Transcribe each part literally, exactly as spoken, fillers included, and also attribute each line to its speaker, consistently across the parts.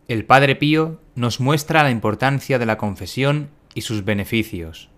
Speaker 1: El Padre Pío nos muestra la importancia de la confesión y sus beneficios.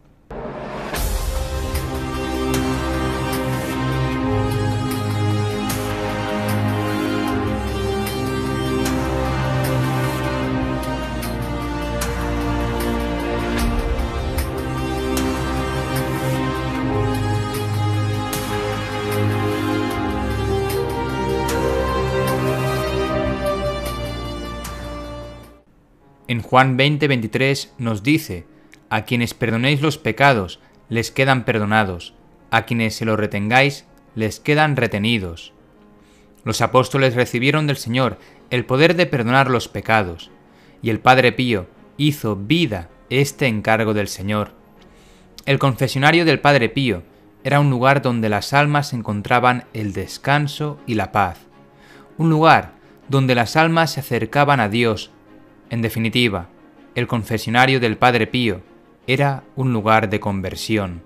Speaker 1: En Juan veinte veintitrés nos dice: a quienes perdonéis los pecados, les quedan perdonados; a quienes se los retengáis, les quedan retenidos. Los apóstoles recibieron del Señor el poder de perdonar los pecados, y el Padre Pío hizo vida este encargo del Señor. El confesionario del Padre Pío era un lugar donde las almas encontraban el descanso y la paz, un lugar donde las almas se acercaban a Dios. En definitiva, el confesionario del Padre Pío era un lugar de conversión.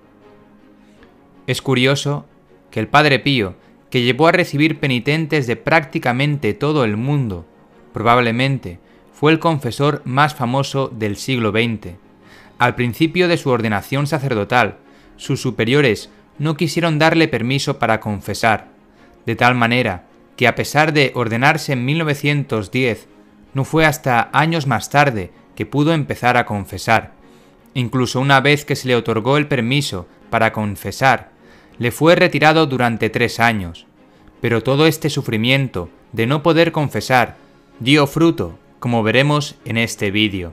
Speaker 1: Es curioso que el Padre Pío, que llevó a recibir penitentes de prácticamente todo el mundo, probablemente fue el confesor más famoso del siglo veinte. Al principio de su ordenación sacerdotal, sus superiores no quisieron darle permiso para confesar, de tal manera que, a pesar de ordenarse en mil novecientos diez, no fue hasta años más tarde que pudo empezar a confesar. Incluso una vez que se le otorgó el permiso para confesar, le fue retirado durante tres años. Pero todo este sufrimiento de no poder confesar dio fruto, como veremos en este vídeo.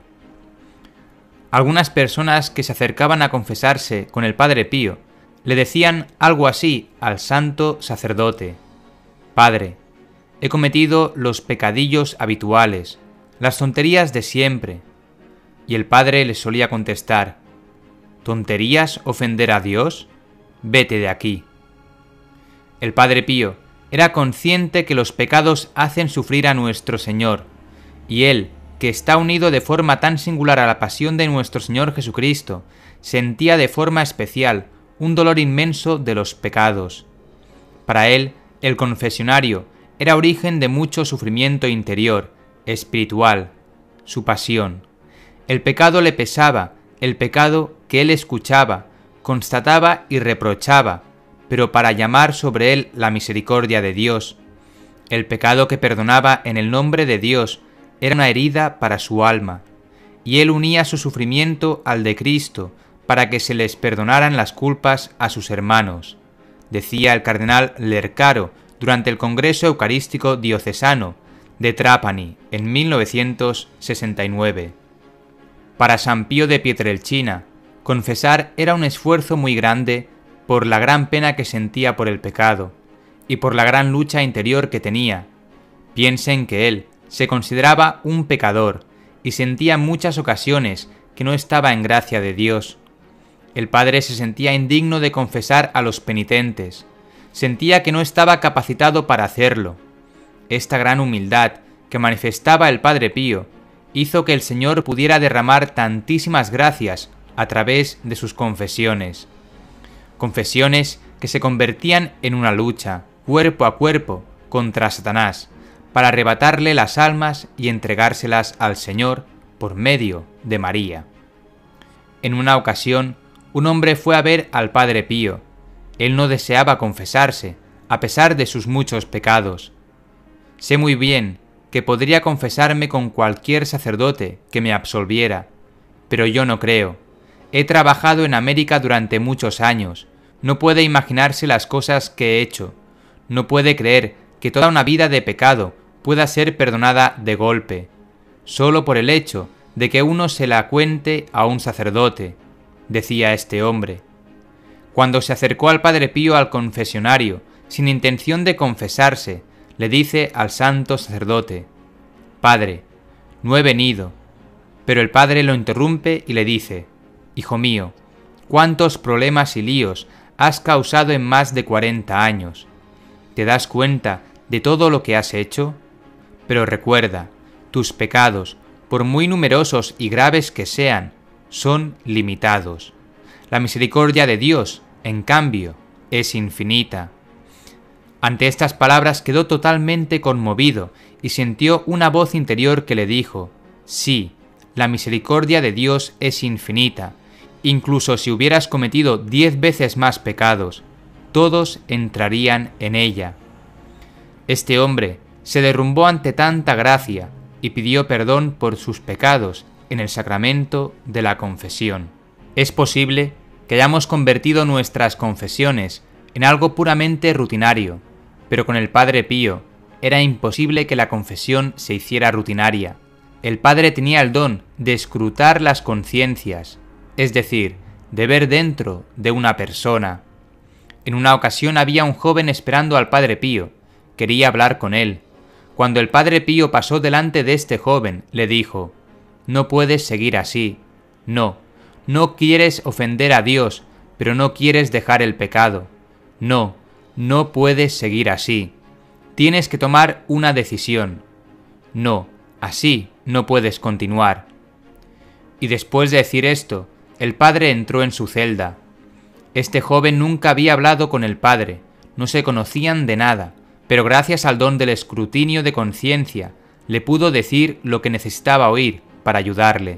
Speaker 1: Algunas personas que se acercaban a confesarse con el Padre Pío le decían algo así al santo sacerdote: Padre, he cometido los pecadillos habituales, las tonterías de siempre. Y el Padre les solía contestar: ¿tonterías ofender a Dios? Vete de aquí. El Padre Pío era consciente que los pecados hacen sufrir a nuestro Señor, y él, que está unido de forma tan singular a la pasión de nuestro Señor Jesucristo, sentía de forma especial un dolor inmenso de los pecados. Para él, el confesionario era origen de mucho sufrimiento interior, espiritual, su pasión. El pecado le pesaba, el pecado que él escuchaba, constataba y reprochaba, pero para llamar sobre él la misericordia de Dios. El pecado que perdonaba en el nombre de Dios era una herida para su alma, y él unía su sufrimiento al de Cristo para que se les perdonaran las culpas a sus hermanos, decía el cardenal Lercaro durante el Congreso Eucarístico Diocesano de Trapani en mil novecientos sesenta y nueve. Para San Pío de Pietrelcina, confesar era un esfuerzo muy grande por la gran pena que sentía por el pecado y por la gran lucha interior que tenía. Piensen que él se consideraba un pecador y sentía en muchas ocasiones que no estaba en gracia de Dios. El padre se sentía indigno de confesar a los penitentes, sentía que no estaba capacitado para hacerlo. Esta gran humildad que manifestaba el Padre Pío hizo que el Señor pudiera derramar tantísimas gracias a través de sus confesiones. Confesiones que se convertían en una lucha, cuerpo a cuerpo, contra Satanás, para arrebatarle las almas y entregárselas al Señor por medio de María. En una ocasión, un hombre fue a ver al Padre Pío. Él no deseaba confesarse, a pesar de sus muchos pecados. Sé muy bien que podría confesarme con cualquier sacerdote que me absolviera, pero yo no creo. He trabajado en América durante muchos años. No puede imaginarse las cosas que he hecho. No puede creer que toda una vida de pecado pueda ser perdonada de golpe, solo por el hecho de que uno se la cuente a un sacerdote, decía este hombre. Cuando se acercó al Padre Pío al confesionario, sin intención de confesarse, le dice al santo sacerdote: Padre, no he venido. Pero el padre lo interrumpe y le dice: Hijo mío, cuántos problemas y líos has causado en más de cuarenta años. ¿Te das cuenta de todo lo que has hecho? Pero recuerda, tus pecados, por muy numerosos y graves que sean, son limitados. La misericordia de Dios, en cambio, es infinita. Ante estas palabras quedó totalmente conmovido y sintió una voz interior que le dijo: sí, la misericordia de Dios es infinita. Incluso si hubieras cometido diez veces más pecados, todos entrarían en ella. Este hombre se derrumbó ante tanta gracia y pidió perdón por sus pecados en el sacramento de la confesión. Es posible que hayamos convertido nuestras confesiones en algo puramente rutinario, pero con el Padre Pío era imposible que la confesión se hiciera rutinaria. El Padre tenía el don de escrutar las conciencias, es decir, de ver dentro de una persona. En una ocasión había un joven esperando al Padre Pío. Quería hablar con él. Cuando el Padre Pío pasó delante de este joven, le dijo: no puedes seguir así. No, no quieres ofender a Dios, pero no quieres dejar el pecado. No, no puedes seguir así. Tienes que tomar una decisión. No, así no puedes continuar. Y después de decir esto, el Padre entró en su celda. Este joven nunca había hablado con el Padre, no se conocían de nada, pero gracias al don del escrutinio de conciencia, le pudo decir lo que necesitaba oír para ayudarle.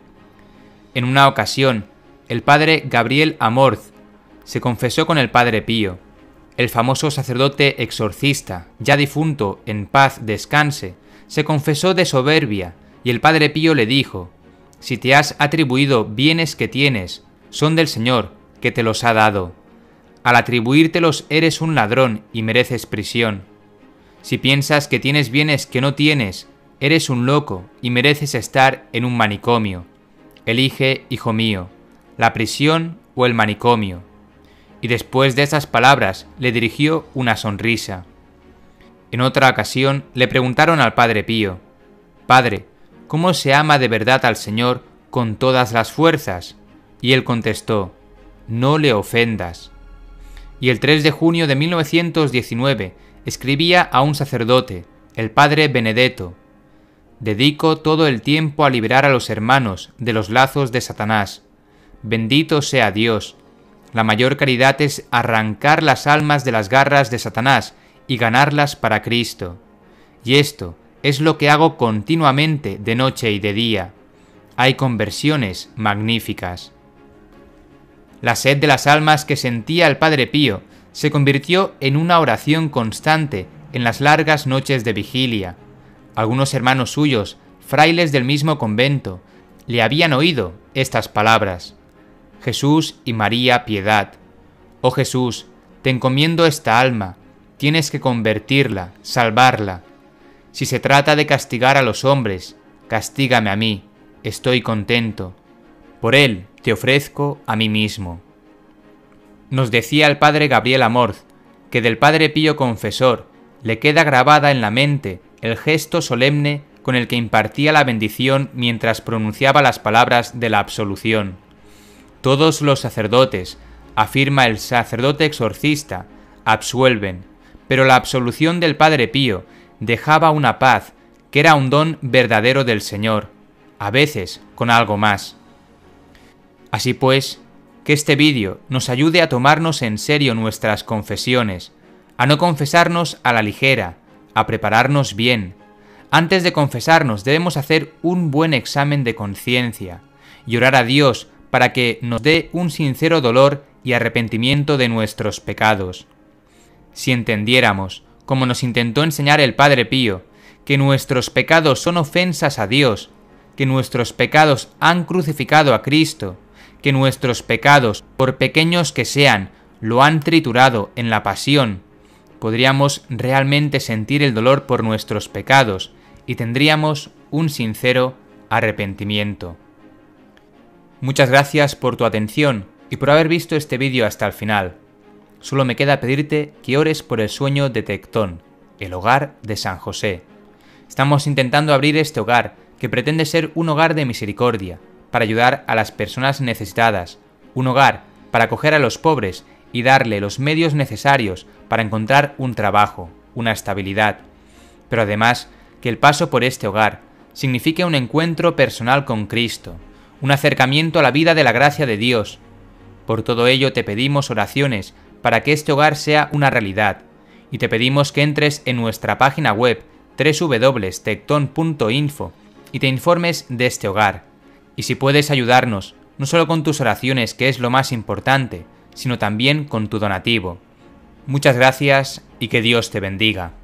Speaker 1: En una ocasión, el Padre Gabriel Amorth se confesó con el Padre Pío. El famoso sacerdote exorcista, ya difunto, en paz descanse, se confesó de soberbia, y el Padre Pío le dijo: si te has atribuido bienes que tienes, son del Señor, que te los ha dado. Al atribuírtelos eres un ladrón y mereces prisión. Si piensas que tienes bienes que no tienes, eres un loco y mereces estar en un manicomio. Elige, hijo mío, la prisión o el manicomio. Y después de esas palabras le dirigió una sonrisa. En otra ocasión le preguntaron al Padre Pío: Padre, ¿cómo se ama de verdad al Señor con todas las fuerzas? Y él contestó: no le ofendas. Y el tres de junio de mil novecientos diecinueve escribía a un sacerdote, el Padre Benedetto: dedico todo el tiempo a liberar a los hermanos de los lazos de Satanás. Bendito sea Dios. La mayor caridad es arrancar las almas de las garras de Satanás y ganarlas para Cristo. Y esto es lo que hago continuamente de noche y de día. Hay conversiones magníficas. La sed de las almas que sentía el Padre Pío se convirtió en una oración constante en las largas noches de vigilia. Algunos hermanos suyos, frailes del mismo convento, le habían oído estas palabras: Jesús y María, piedad. Oh Jesús, te encomiendo esta alma, tienes que convertirla, salvarla. Si se trata de castigar a los hombres, castígame a mí, estoy contento. Por él te ofrezco a mí mismo. Nos decía el Padre Gabriel Amorth que del Padre Pío Confesor le queda grabada en la mente el gesto solemne con el que impartía la bendición mientras pronunciaba las palabras de la absolución. Todos los sacerdotes, afirma el sacerdote exorcista, absuelven, pero la absolución del Padre Pío dejaba una paz que era un don verdadero del Señor, a veces con algo más. Así pues, que este vídeo nos ayude a tomarnos en serio nuestras confesiones, a no confesarnos a la ligera, a prepararnos bien. Antes de confesarnos debemos hacer un buen examen de conciencia y orar a Dios para que nos dé un sincero dolor y arrepentimiento de nuestros pecados. Si entendiéramos, como nos intentó enseñar el Padre Pío, que nuestros pecados son ofensas a Dios, que nuestros pecados han crucificado a Cristo, que nuestros pecados, por pequeños que sean, lo han triturado en la pasión, podríamos realmente sentir el dolor por nuestros pecados y tendríamos un sincero arrepentimiento. Muchas gracias por tu atención y por haber visto este vídeo hasta el final. Solo me queda pedirte que ores por el sueño de Tectón, el hogar de San José. Estamos intentando abrir este hogar, que pretende ser un hogar de misericordia, para ayudar a las personas necesitadas, un hogar para acoger a los pobres y darle los medios necesarios para encontrar un trabajo, una estabilidad. Pero además, que el paso por este hogar signifique un encuentro personal con Cristo, un acercamiento a la vida de la gracia de Dios. Por todo ello te pedimos oraciones para que este hogar sea una realidad, y te pedimos que entres en nuestra página web doble u doble u doble u punto tecton punto info y te informes de este hogar. Y si puedes ayudarnos, no solo con tus oraciones, que es lo más importante, sino también con tu donativo. Muchas gracias y que Dios te bendiga.